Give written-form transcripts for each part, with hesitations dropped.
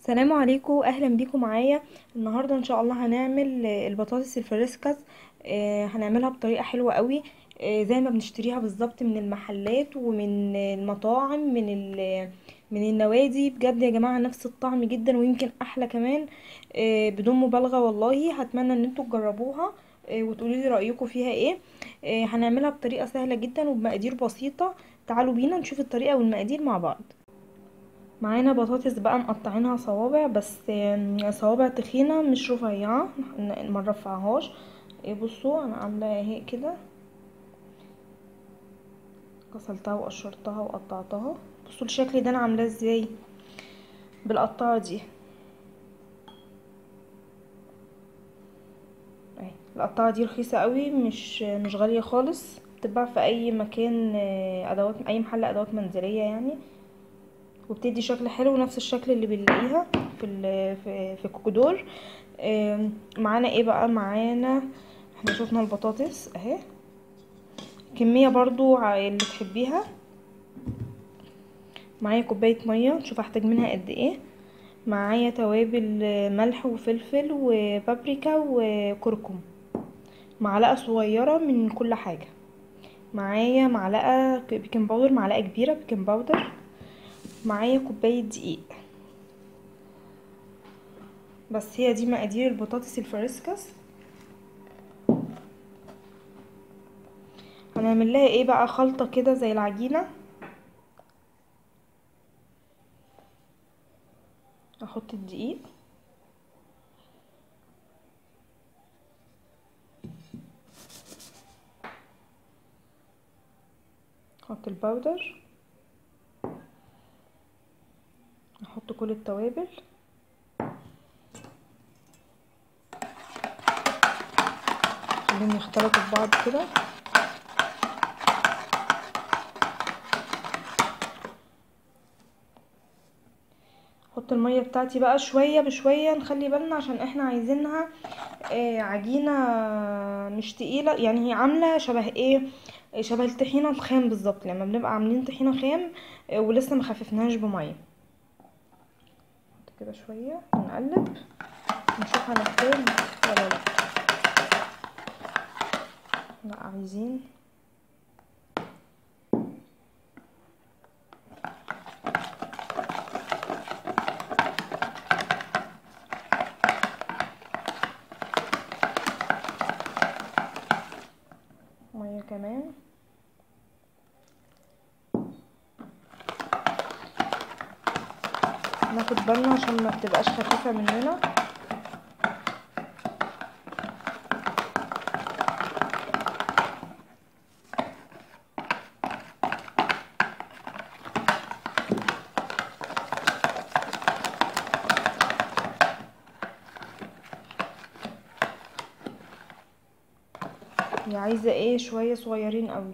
السلام عليكم، اهلا بيكم معايا. النهارده ان شاء الله هنعمل البطاطس الفريسكاس. هنعملها بطريقه حلوه قوي. زي ما بنشتريها بالظبط من المحلات ومن المطاعم من النوادي. بجد يا جماعه نفس الطعم جدا ويمكن احلى كمان. بدون مبالغه والله هتمنى ان انتوا تجربوها وتقولوا لي رايكم فيها ايه. هنعملها بطريقه سهله جدا وبمقادير بسيطه. تعالوا بينا نشوف الطريقه والمقادير مع بعض. معانا بطاطس بقى مقطعينها صوابع، بس صوابع تخينة مش رفيعة، ما نرفعهاش. بصوا انا عاملة اهي كده، غسلتها وقشرتها وقطعتها. بصوا الشكل ده انا عاملاه ازاي بالقطاعة دي اهي. القطاعة دي رخيصة قوي، مش غالية خالص، بتتباع في اي مكان، ادوات اي محل ادوات منزلية يعني. وبتدي شكل حلو نفس الشكل اللي بنلاقيها في كوكودور. معانا ايه بقى؟ معانا احنا شفنا البطاطس اهي، كمية برضو اللي تحبيها. معايا كوباية مية، نشوف هحتاج منها قد ايه. معايا توابل، ملح وفلفل وبابريكا وكركم. معلقة صغيرة من كل حاجة. معايا معلقة بيكنج باودر، معلقة كبيرة بيكنج باودر. معايا كوباية دقيق. بس هي دي مقادير البطاطس الفريسكاس. هنعمل لها ايه بقى؟ خلطة كده زي العجينة. احط الدقيق، احط الباودر، احط كل التوابل، خليهم يختلطوا ببعض كده. احط المية بتاعتي بقى شوية بشوية، نخلي بالنا عشان احنا عايزينها عجينة مش تقيلة، يعني هي عاملة شبه ايه، شبه الطحينة الخام بالظبط، لما بنبقى عاملين طحينة خام ولسه مخففناهاش بمية. كده شوية نقلب، نشوف هنحتاج ولا لا. لا عايزين. مية كمان. ناخد بالنا عشان ما بتبقاش خفيفة مننا. هي عايزة ايه؟ شوية صغيرين قوي.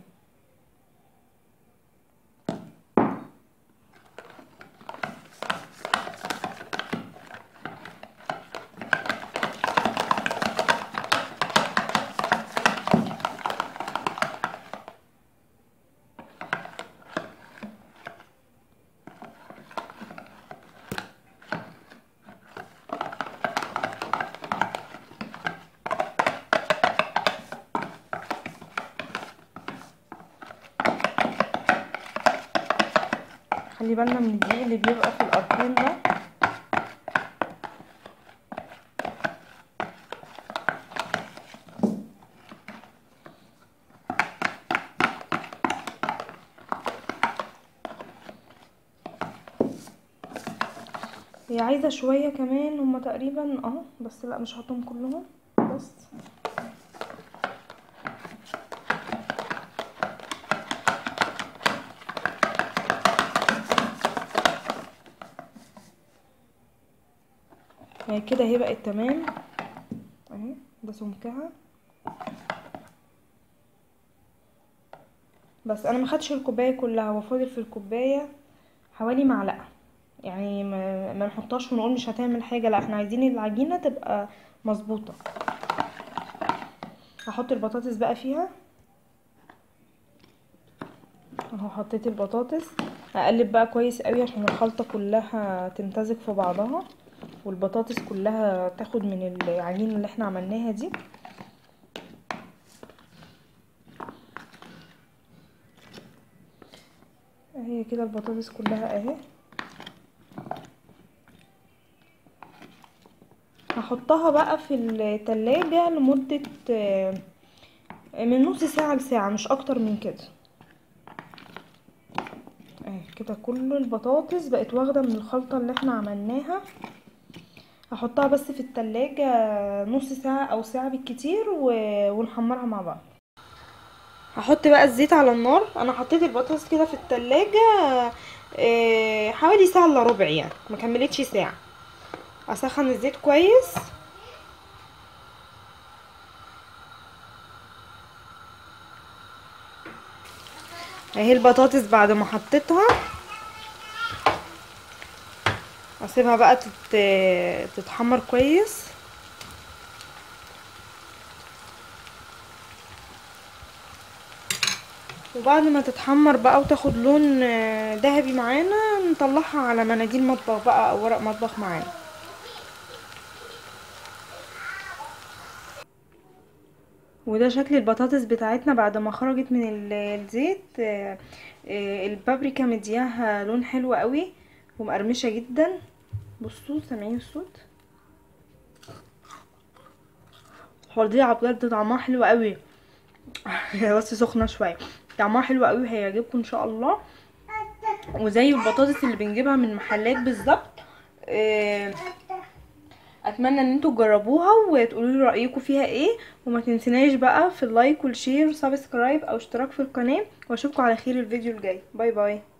خلي بالنا من الدقيق اللي بيبقى في الاركان ده. هي عايزة شوية كمان، هما تقريبا اهو، بس لا مش هحطهم كلهم بس. هي كده هي بقت تمام اهي، ده سمكها. بس انا ما خدش الكوبايه كلها، هو فاضل في الكوبايه حوالي معلقه. يعني ما نحطهاش ونقول مش هتعمل حاجه، لا احنا عايزين العجينه تبقى مظبوطه. هحط البطاطس بقى فيها اهو. حطيت البطاطس، هقلب بقى كويس قوي عشان الخلطه كلها تمتزج في بعضها. والبطاطس كلها تاخد من العجينه اللي احنا عملناها دي. اهي كده البطاطس كلها اهي. هحطها بقى في التلاجة لمدة من نص ساعة لساعة، مش اكتر من كده. اهي كده كل البطاطس بقت واخدة من الخلطة اللي احنا عملناها. هحطها بس في التلاجة نص ساعة او ساعة بالكتير ونحمرها مع بعض. هحط بقى الزيت على النار. انا حطيت البطاطس كده في التلاجة حوالي ساعة الا ربع، يعني ما كملتش ساعة. اسخن الزيت كويس. اهي البطاطس بعد ما حطيتها اسيبها بقى تتحمر كويس. وبعد ما تتحمر بقى وتاخد لون ذهبي معانا، نطلعها على مناديل مطبخ بقى او ورق مطبخ معانا. وده شكل البطاطس بتاعتنا بعد ما خرجت من الزيت. البابريكا مدياها لون حلو قوي ومقرمشه جدا. بصوا سامعين الصوت؟ فظيعه بجد، طعمها حلو قوي. هي بس سخنه شويه. طعمها حلو قوي، هيعجبكم ان شاء الله. وزي البطاطس اللي بنجيبها من محلات بالظبط. اتمنى ان انتوا تجربوها وتقولوا لي رايكم فيها ايه. وما تنسيناش بقى في اللايك والشير وسبسكرايب او اشتراك في القناه. واشوفكم على خير الفيديو الجاي. باي باي.